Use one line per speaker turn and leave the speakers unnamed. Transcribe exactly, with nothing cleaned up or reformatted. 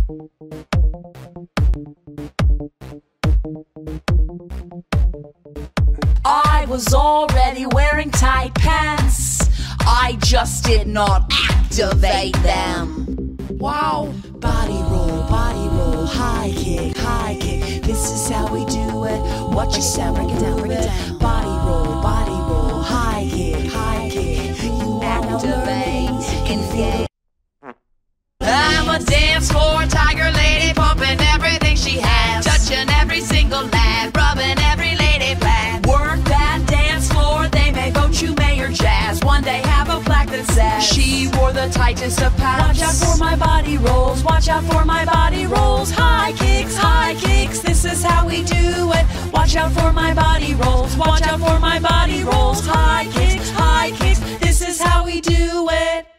I was already wearing tight pants, I just did not activate them. Wow. Body roll, body roll, high kick, high kick. This is how we do it. Watch your sound, break it down, break it down. Body roll, body roll, high kick, high kick. You activate and feel. I'm a dance floor tiger lady, pumping everything she has, touching every single lad, rubbing every lady back. Work that dance floor, they may vote you mayor jazz. One day have a plaque that says she wore the tightest of pants. Watch out for my body rolls, watch out for my body rolls. High kicks, high kicks, this is how we do it. Watch out for my body rolls, watch out for my body rolls. High kicks, high kicks, this is how we do it.